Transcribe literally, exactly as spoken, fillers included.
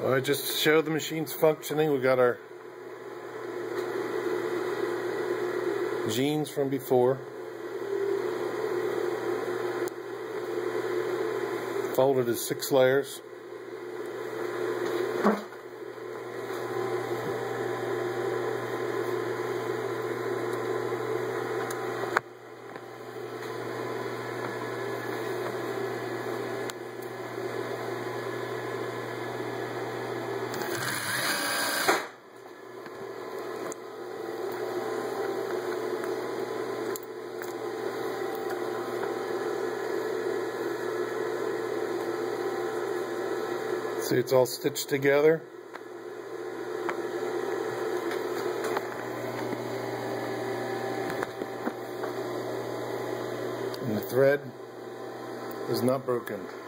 Well, just to show the machine's functioning, we got our jeans from before. Folded as six layers. See, it's all stitched together. And the thread is not broken.